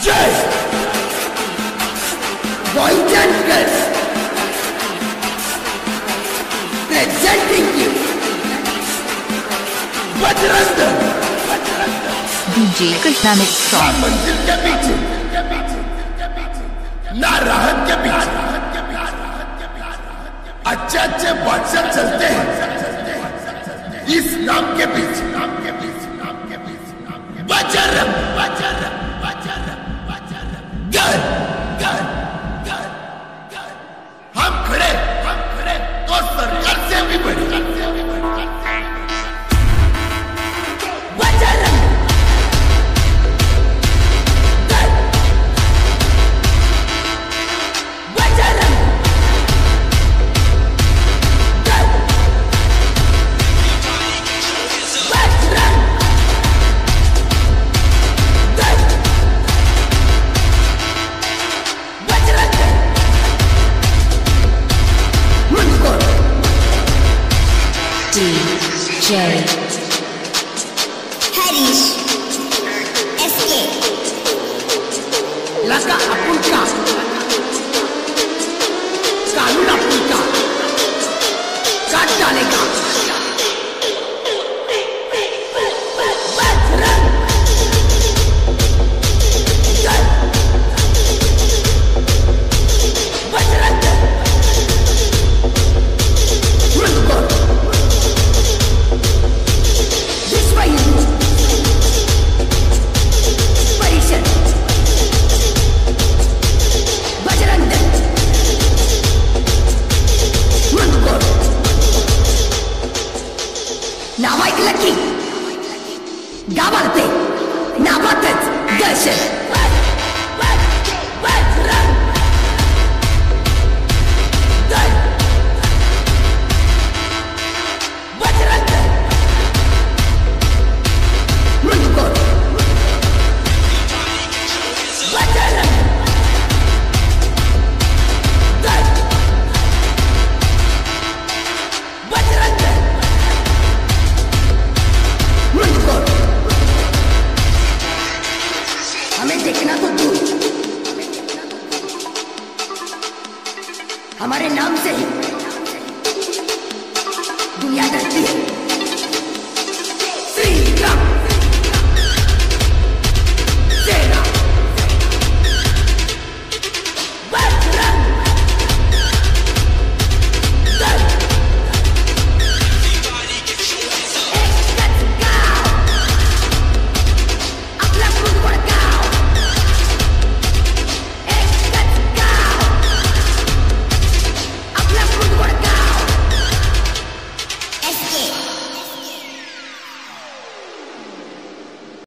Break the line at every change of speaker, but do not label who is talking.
Just boys and girls, presenting you Bajrang Dal
DJ Krishna mix song.
मंजिल के पीछे ना राहत के पीछे अच्छे अच्छे बादशाह चलते हैं इस नाम के पीछे बजरंग दल हम खड़े तो सरकार से भी बड़े बजरंग दल बजरंग दल बजरंग दल बजरंग मुझको
DJ
Harish SK
लगा अपुल का कानून अपुल का काट डालेगा बजरंग दल बजरंग दल मुझको विश्व हिंदू परिषद बजरंग दल मुझको नाव ऐकलं की गावात नावातच दर्शन